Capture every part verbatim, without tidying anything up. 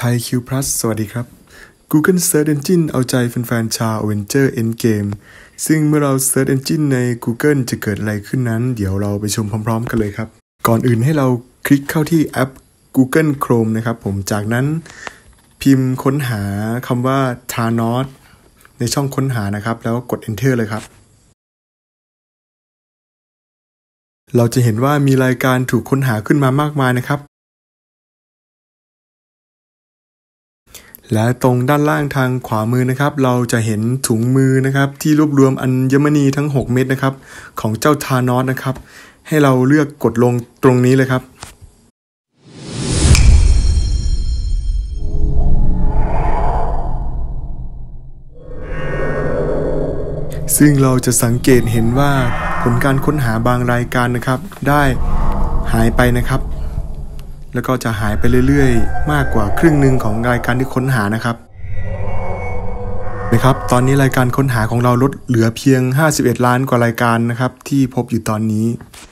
ย คิว พลัส สวัสดีครับ Google Search Engine เอาใจแฟนๆชาว Avenger Endgame ซึ่งเมื่อเรา Search Engine ใน Google จะเกิดอะไรขึ้นนั้นเดี๋ยวเราไปชมพร้อมๆกันเลยครับก่อนอื่นให้เราคลิกเข้าที่แอป Google Chrome นะครับผมจากนั้นพิมพ์ค้นหาคำว่า Thanos ในช่องค้นหานะครับแล้วกด Enter เลยครับเราจะเห็นว่ามีรายการถูกค้นหาขึ้นมามากมายนะครับและตรงด้านล่างทางขวามือนะครับเราจะเห็นถุงมือนะครับที่รวบรวมอัญมณีทั้งหกเม็ดนะครับของเจ้าธานอสนะครับให้เราเลือกกดลงตรงนี้เลยครับซึ่งเราจะสังเกตเห็นว่าผลการค้นหาบางรายการนะครับได้หายไปนะครับแล้วก็จะหายไปเรื่อยๆมากกว่าครึ่งหนึ่งของรายการที่ค้นหานะครับนะครับตอนนี้รายการค้นหาของเราลดเหลือเพียงห้าสิบเอ็ดล้านกว่ารายการนะครับที่พบอยู่ตอนนี้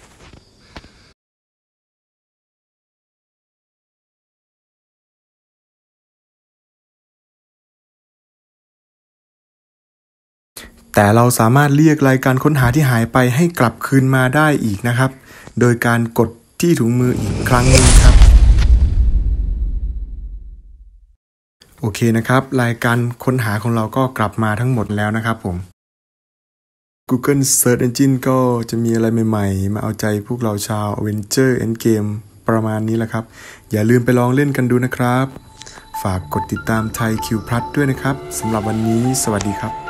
แต่เราสามารถเรียกรายการค้นหาที่หายไปให้กลับคืนมาได้อีกนะครับโดยการกดที่ถุงมืออีกครั้งนึงครับโอเคนะครับรายการค้นหาของเราก็กลับมาทั้งหมดแล้วนะครับผม Google Search Engine ก็จะมีอะไรใหม่ๆมาเอาใจพวกเราชาว Avenger Endgame ประมาณนี้แหละครับอย่าลืมไปลองเล่นกันดูนะครับฝากกดติดตามไทย คิว พลัส ด้วยนะครับสำหรับวันนี้สวัสดีครับ